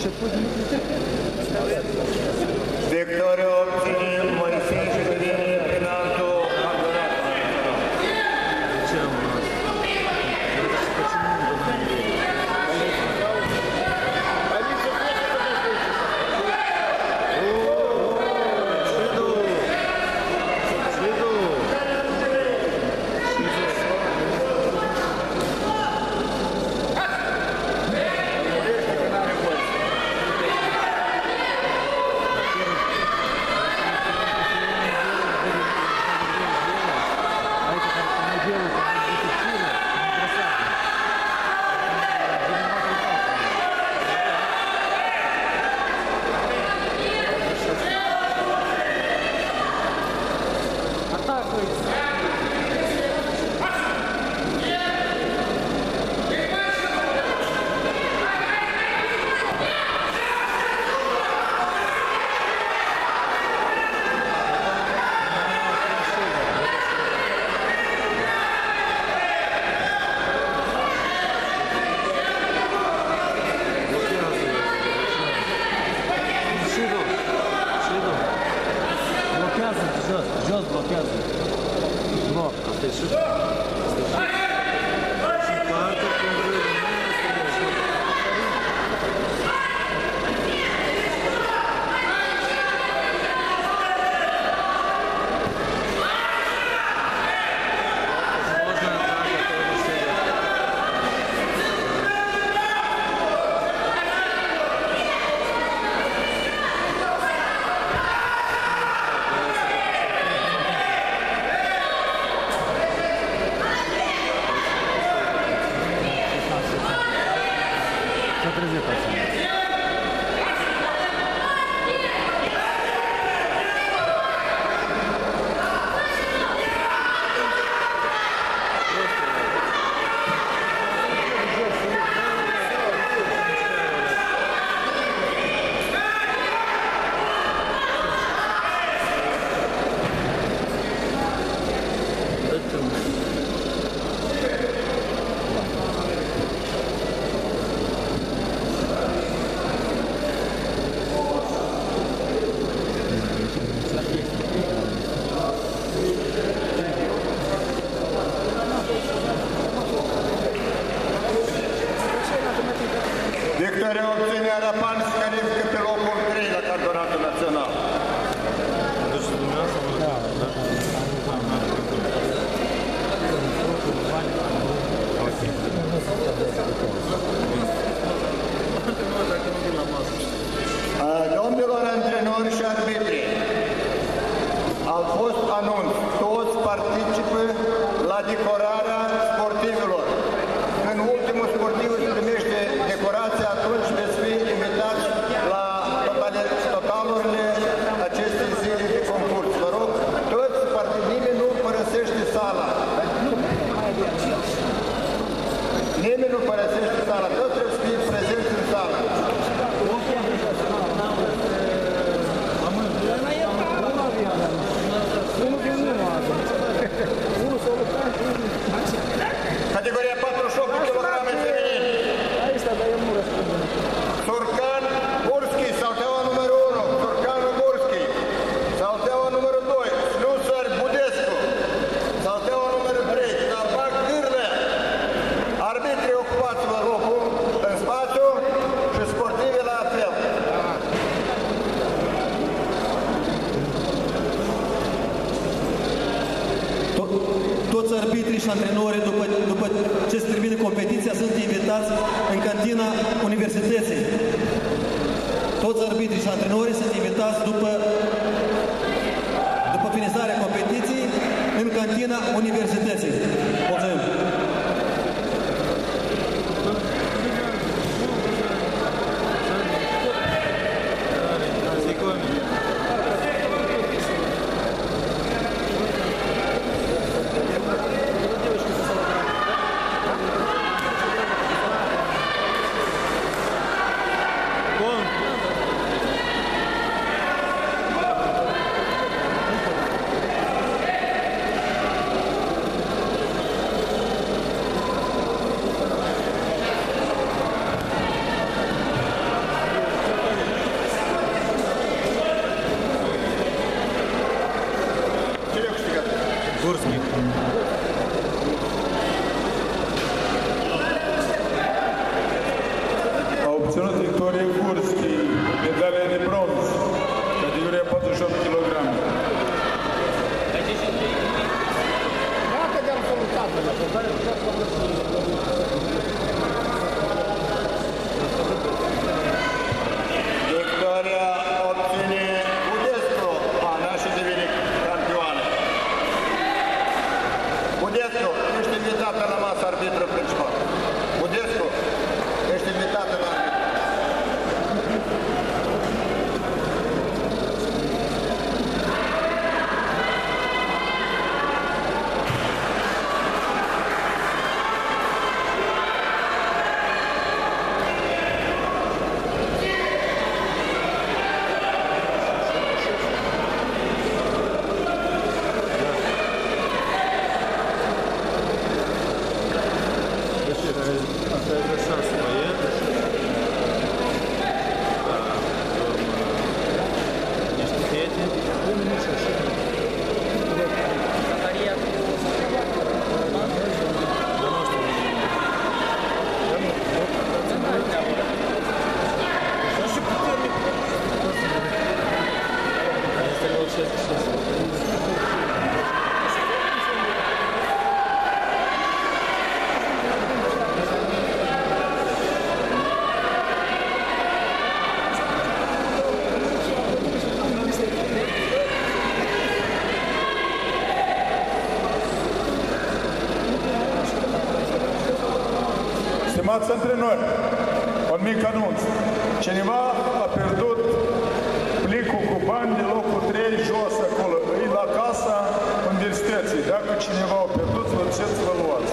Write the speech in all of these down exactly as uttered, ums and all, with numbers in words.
Victoria obține Moise Șurini penaltul campionat. Victoria obține Arapan Scărițcă pe locul trei la campionatul național. Domnilor antrenori și arbitri, au fost anunț, toți participă la decorarea sportivilor. Când ultimul sportiv își primește decorația, atunci veți fi invitați la totalurile acestei zile de concurs. Vă rog, toți partidile nu părăsește sala. Nimeni nu părăsește sala, toți trebuie să fie prezenți în sală. Categoria patruzeci și opt de kilograme feminin. Surcan Burski, salteaua numărul unu. Surcanul Burski. Salteaua numărul doi. Slusăr Budescu. Salteaua numărul trei. Salvac Gârlea. Arbitrii, ocupați-vă locul în spațiu și sportivii la apel. Toți arbitrii și antrenorii, după, după ce se termină competiția, sunt invitați în cantina universității. Toți arbitrii și antrenorii sunt invitați după, după finalizarea competiției în cantina universității. Mulțumim! Stimați antrenori, un mic anunț. Cineva a pierdut plicul cu bani de locul trei jos acolo. E la casa universității. Dacă cineva a pierdut, vă duceți să vă luați.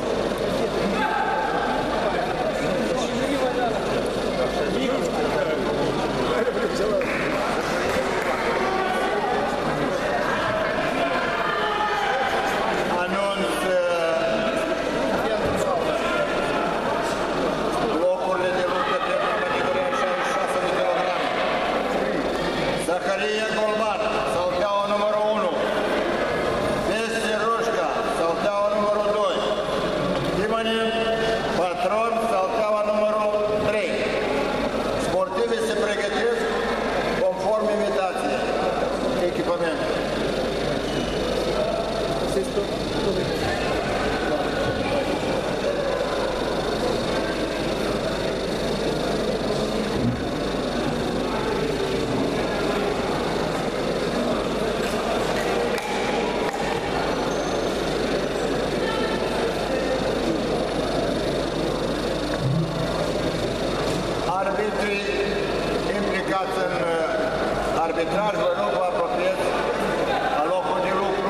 Arbitrii implicați în arbitraj, vă rog, vă apropiați la locul de lucru.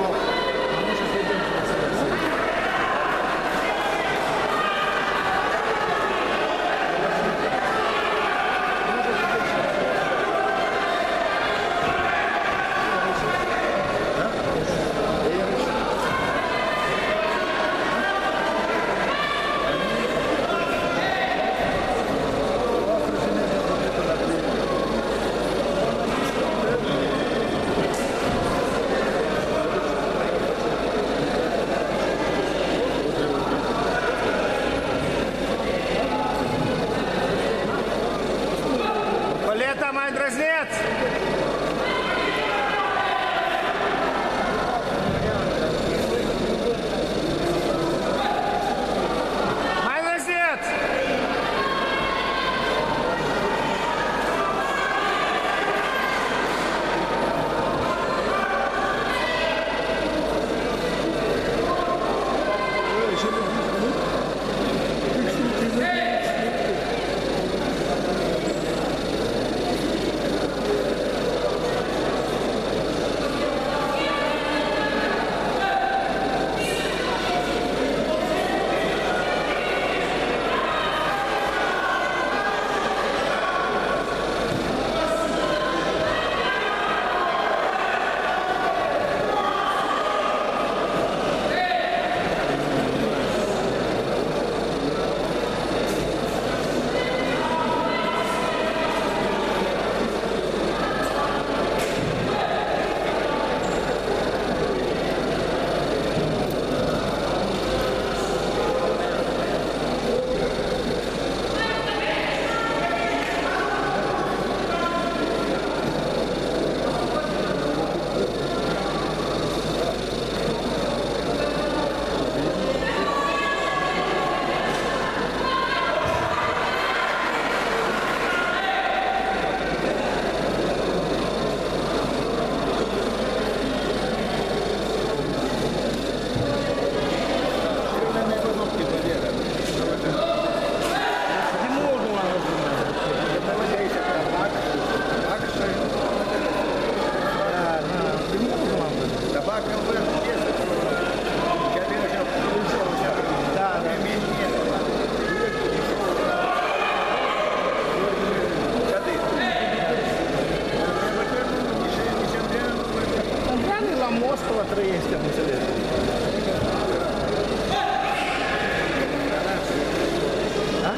Mai drăzneț! Mai drăzneț! Moscova trăiește, am înțeles. Da?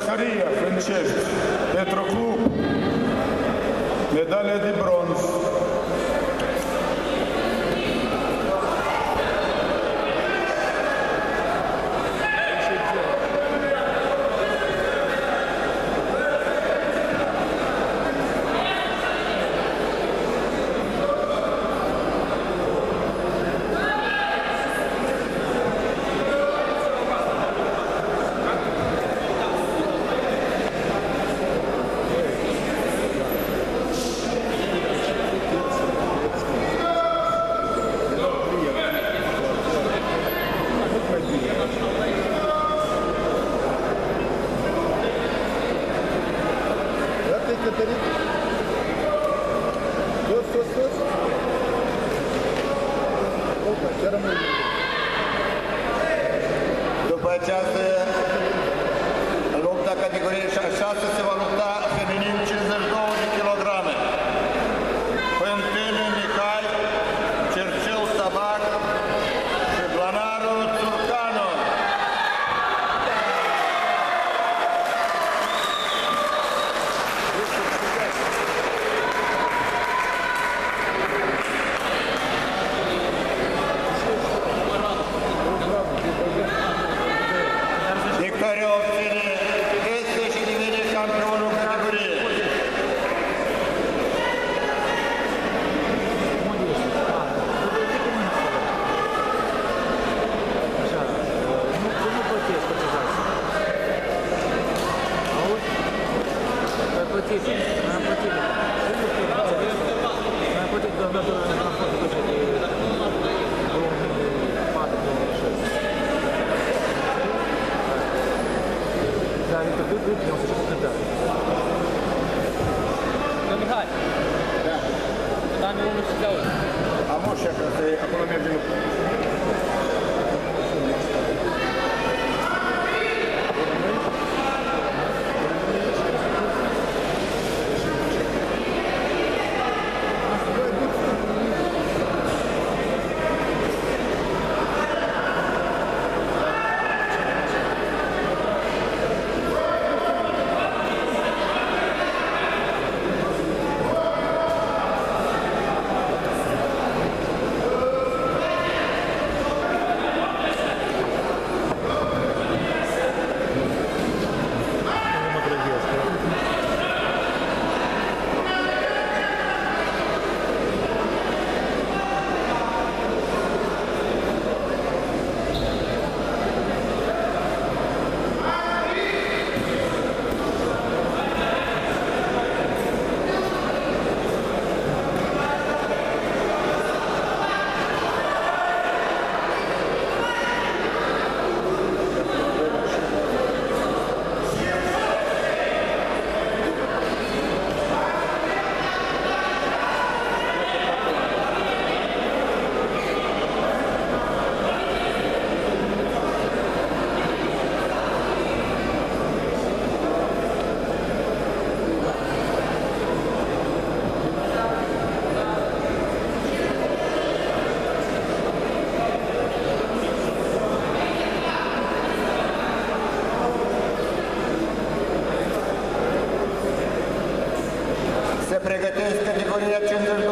Zaharia Frâncești, Petroclub, medalia de bronz. După această luptă categorie șase se va lupta feminin cincizeci și două de kilograme. Pântâne Mihai, Cercel Tabac și Blanaru Țurcanu. Victoria obține este și devine campionul categoriei. Așa, nu, nu plătesc cotizații. Auzi? Ai plătit, am plătit. Am plătit doamnatura în transportul duce de două mii patru două mii șase. Dar e tot cât ne-au să-și cântat. Domnul Mihai. Da. Dar mi unul și-ți auzi. Am o șefă, acolo merge lucru. Se pregătesc categoria cincizeci